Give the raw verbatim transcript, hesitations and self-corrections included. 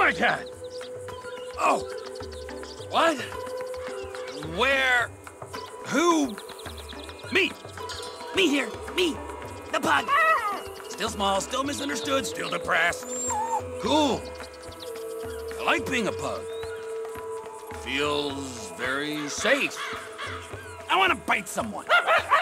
my God! Oh! What? Where? Who? Me! Me here! Me! The pug! Still small, still misunderstood, still depressed. Cool. I like being a pug. Feels very safe. I want to bite someone.